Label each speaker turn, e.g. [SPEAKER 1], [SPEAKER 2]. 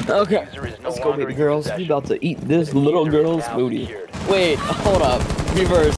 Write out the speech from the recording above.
[SPEAKER 1] Okay, let's go, baby girls. We about to eat this little girl's booty. Wait, hold up. Reverse.